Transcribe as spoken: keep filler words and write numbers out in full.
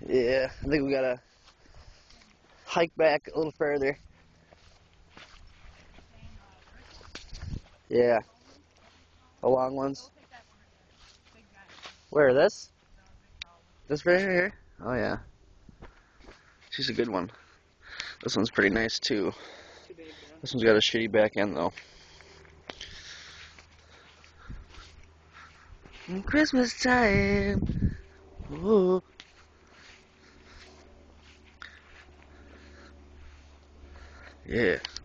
Yeah, I think we gotta hike back a little further. Yeah. The long ones. Where, this? This right here? Oh yeah. She's a good one. This one's pretty nice too. This one's got a shitty back end though. Christmas time. Ooh. Yeah.